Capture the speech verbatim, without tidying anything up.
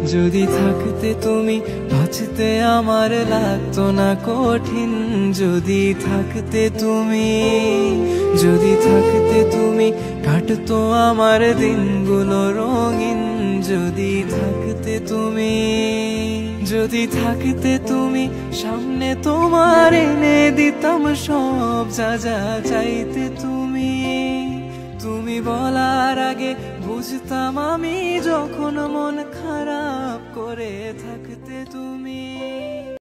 যদি থাকতে তুমি বাঁচতে আমার লাগতো না কঠিন। যদি থাকতে তুমি, যদি থাকতে তুমি কাটতো আমার দিনগুলো রঙিন। যদি থাকতে তুমি, যদি থাকতে তুমি সামনে তোমার এনে দিতাম সব যা যা চাইতে তুমি। তুমি বলার আগে বুঝতাম আমি যখন মন খারাপ করে থাকতে তুমি।